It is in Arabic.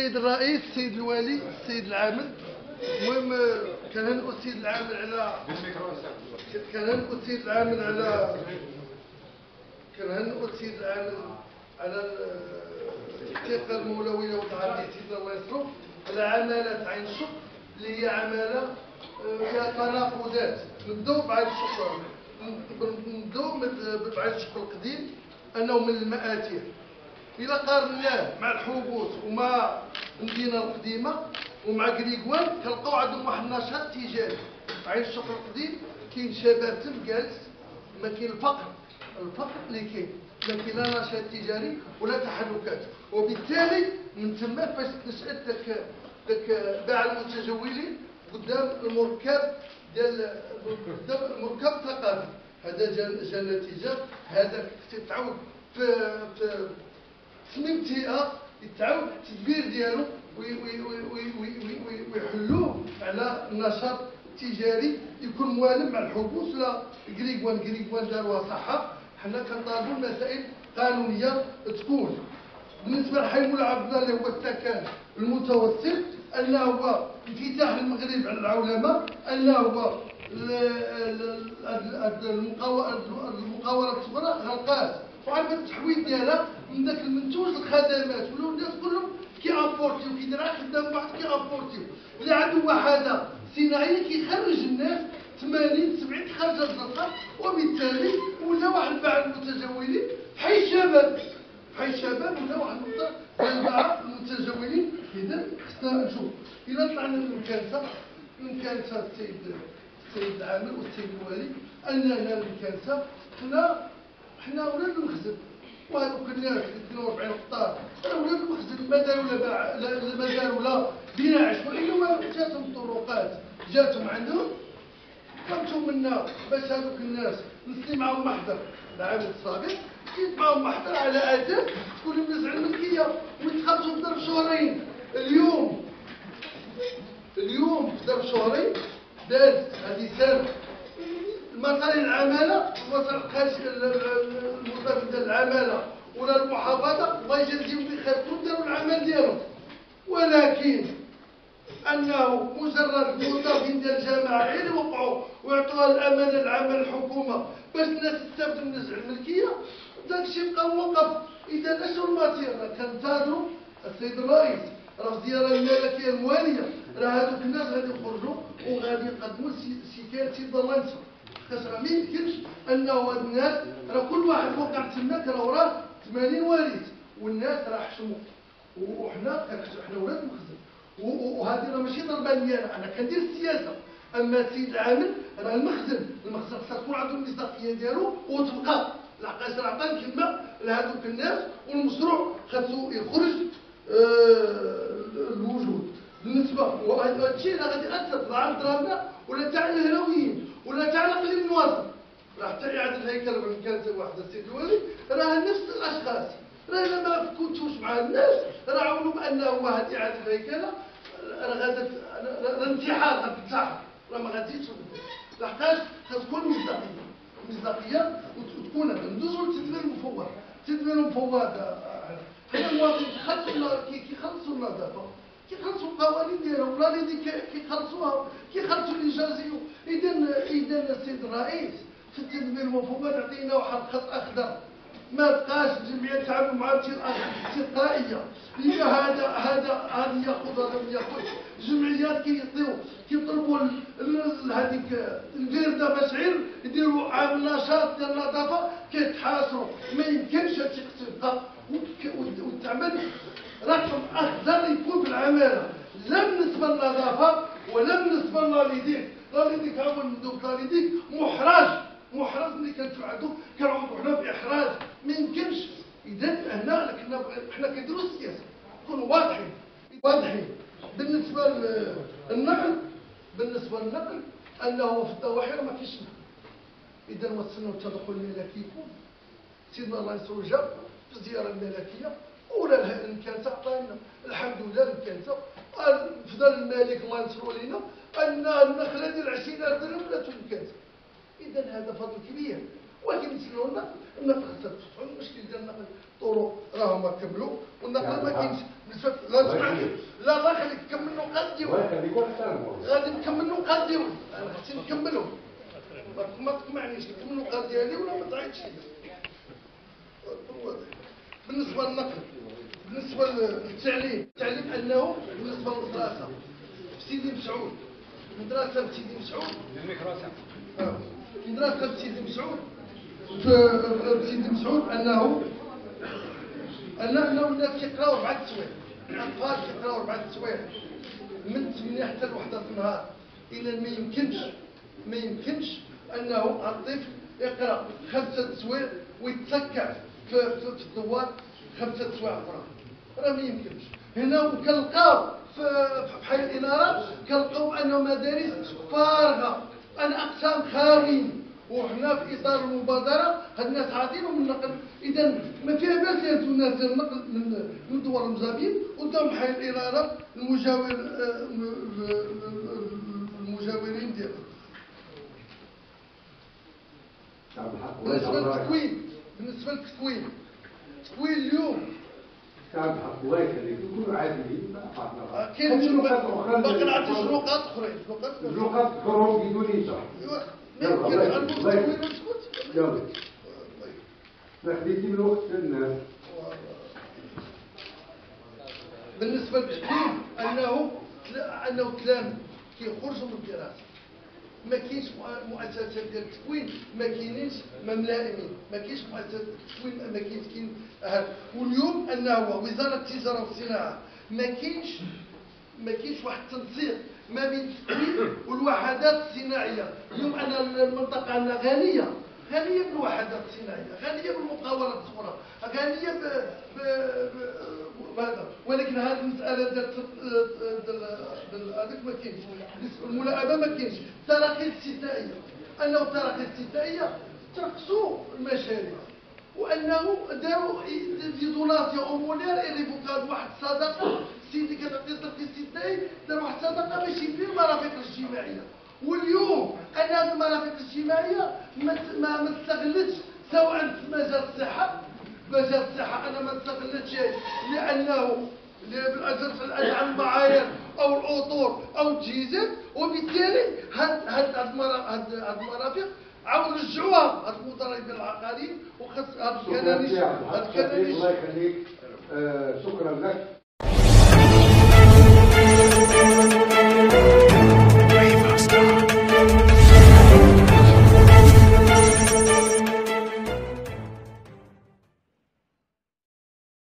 السيد الرئيس، السيد الوالي، السيد العامل. المهم كنهنئوا السيد العامل على الثقة المولوية والتعدي سيدنا الله يسلمك على عمالة عين الشق اللي هي عمالة فيها تناقضات. نبداو بعين الشق، بعين الشق القديم أنه من المآتير. إذا قارناه مع الحبوس ومع المدينة القديمة ومع غريغوان كنلقاو عندهم واحد النشاط تجاري. عين الشق القديم كاين شباب جالس، ما كاين الفقر اللي كاين، ما كاين لا نشاط تجاري ولا تحركات، وبالتالي من تما فاش نشأت داك باع المتجولين قدام المركب ديال قدام المركب الثقافي. هذا جا نتيجة هذا تعاود في سمنتيئة يتعاود التدبير ديالو ويحلوه على النشاط التجاري يكون موالم مع الحبوس. لا غريغوان داروها صحة. حنا كنطالبوا مسائل قانونية تكون بالنسبة لحي مولا عبد الله اللي هو السكن المتوسط، أنه هو انفتاح المغرب على العولمة، أنه هو المقاولة الصغرى غلقات وعرفت التحويل ديالها من ذاك المنتوج الخدمات، ولاو الناس كلهم كيابورتيو كيدير خدام واحد كيابورتيو. اللي عنده وحدة صناعية كيخرج الناس 80 70 خارج الزنقة، وبالتالي ولا واحد الباع المتجولين حي الشباب ولا واحد النقطة الباع المتجولين. إذا خصنا نشوف إذا طلعنا من كانسة السيد العامل والسيد الوالي أننا من كانسة حنا ولاد المخزن، وهذوك الناس 42 قطار راه ولاد المخزن، ما داروا لا بناء عشوائي ولا جاتهم طرقات، جاتهم عندهم طلبتوا منا باش هذوك الناس نسلي معاهم محضر العام السابق، جيت معاهم محضر على اساس تكون الناس على الملكيه ويتخلصوا في ظرف شهرين. اليوم في ظرف شهرين داز هذه سنه المصالح العماله المدير ديال العماله ولا المحافظه الله يجازيهم بخير كلهم داروا العمل ديالهم، ولكن انه مجرد الموظفين ديال الجامعه غير يوقعوا ويعطوها الامانه العامه للحكومه باش الناس تستافدوا من نزع الملكيه، داك الشيء بقى موقف. اذا اشنو الماتير؟ كنتظروا السيد الرئيس راه الزياره الملكيه المواليه، راه هذوك الناس غادي يخرجوا وغادي يقدموا شكايه سيد الله ينصر، خاطر راه ما يمكنش انه هاد الناس راه كل واحد وقع تماك راه وراه 80 وارث والناس راه حشموا، وحنا ولاد المخزن، وهذه راه ماشي ضربه لي انا كندير السياسه. اما السيد العامل راه المخزن خصها تكون عنده المصداقيه ديالو وتبقى، لحقاش راه عطى كلمه لهذوك الناس والمشروع خاصو يخرج الوجود. بالنسبه وهذا الشيء راه غادي ياثر لا على الدراما ولا تاع الهلاويين ولا تاع الاقليم الوطني، راه حتى اعاده الهيكله وين كانت واحد السيد الوالي راه نفس الاشخاص، راه الا ما كنتوش مع الناس راه عاونوا بانه واحد اعاده الهيكله راه غادا الانتحار غتنتحر، راه ما غاديش لحقاش غتكون مصداقيه وتكون ندوزو للتدبير المفوض. التدبير المفوض حنا المواطنين كيخلصوا النظافه، كيخلصوا القوانين ديالهم، ولا اللي كيخلصوها كيخلصوا الإجازيو. اذا السيد الرئيس في التدبير المفوض عطينا واحد خط اخضر، ما بقاش الجمعيه تعامل مع تلقائيه. هذه ياخذ هذا من ياخذ. الجمعيات كيطلبوا هذيك الفرده مشعر يديروا عامل نشاط ديال النظافه كيتحاصروا، ما يمكنش هادشي تبقى وتعمل رقم اخضر يكون في العماله، لا بالنسبه للنظافه ولا بالنسبه للوالدين. الوالدين كانوا ندوب الوالدين محرج ملي كنعودوا حنا في احراج، ما يمكنش. اذا هنا حنا كنديروا السياسه نكونوا واضحين. بالنسبه للنقل انه في الضواحي ما كاينش نقل، اذا وصلنا التدخل الملكي يكون سيدنا الله ينصرو جاب في الزياره الملكيه ولا كانت عطانا الحمد لله كانت فضل الملك الله ينصرو علينا ان النخله ديال 20000 درهم لا تنكت. اذا هذا فضل كبير، ولكن نتسناو النقل حتى تفتحوا. المشكل ديال النقل الطرق راهم كملوا، والنقل ما كاينش بالنسبه لا تسمعني. لا الله يخليك كمل النقاط ديالك. غادي نكمل النقاط ديالك، انا خصني نكملهم. ما تقمعنيش، نكمل النقاط ديالي ولا ما تعيطش لي. بالنسبه للنقل، بالنسبه للتعليم، التعليم انه بالنسبه للمدرسه في سيدي مسعود، مدرسه في سيدي مسعود، مدرسه في سيدي مسعود، في سيدي مسعود انه الناس كيقراو 4 سوايع، الاطفال كيقراو 4 سوايع من 8 حتى لوحده النهار. اذا ما يمكنش انه الطفل يقرا 5 سوايع ويتسكع في الدوار 5 سوايع اخرى، راه ما يمكنش. هنا كنلقاو في حي الاناره كنلقاو انه مدارس فارغه، ان اقسام خاويين، وحنا في اطار المبادره هاد الناس عاطينهم النقل. اذا ما فيها باس يهزوا الناس ديال النقل من دوار المزابين قدام حي الاناره المجاورين ديالهم. بالنسبه للتكوين اليوم كان بحق الله يخليك يكونوا عادلين. كاين باقي نعطي نقاط اخرين، نقاط اخرين بدون انشاء. يلا ما خديتي من وقت الناس. بالنسبه للتكوين انه التلاميذ كيخرجوا من الدراسه، ما كاينش مؤسسات ديال التكوين، ما كاينينش ملائمين، ما كاينش مؤسسات التكوين، ما كاينش واليوم انه وزاره التجاره والصناعه ما كاينش واحد التنسيق ما بين التكوين والوحدات الصناعيه. اليوم انا المنطقه عندنا غنيه بالوحدات الصناعيه، غنيه بالمقاولات الصغرى، غنيه بهذا، ولكن هذه المساله ديال هذاك ما كاينش. الملائمه ما كاينش. التراخيص الاستثنائيه، انه التراخيص الاستثنائيه ترخصوا المشاريع، وانه داروا دي دوناسيون اومونير ايريفوكاد، واحد الصدقه سيدي كتعطي ترخيص استثنائي، دار واحد الصدقه باش يبني المرافق الاجتماعيه. واليوم ان هذه المرافق الاجتماعيه ما استغلتش، سواء في مجال الصحه، انا ما استغلتش لانه بالاجهزه المعايير او الاطور او التجهيزات، وبالتالي هاد المرافق عاود رجعوها هاد المضاربين العقاريين وخاص هاد الكنانيش. الله يخليك. شكرا لك.